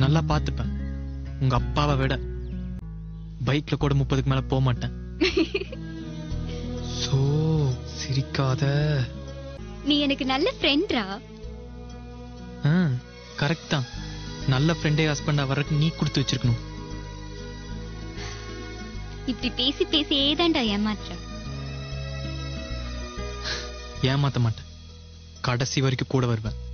நல்லா பாத்துப்பேன். உங்க அப்பாவை விட பைக்ல கூட 30க்கு மேல போக மாட்டேன். சோ சிரிக்காத. நீ எனக்கு நல்ல ஃப்ரெண்ட்ரா. கரெக்ட் தான். நல்ல ஃப்ரெண்டே ஹஸ்பண்டா வர்றதுக்கு நீ கொடுத்து வச்சிருக்கணும். இப்படி பேசி பேசி ஏதாண்டா ஏமாத்துற. ஏமாத்த மாட்டேன். கடைசி வரைக்கும் கூட வருவேன்.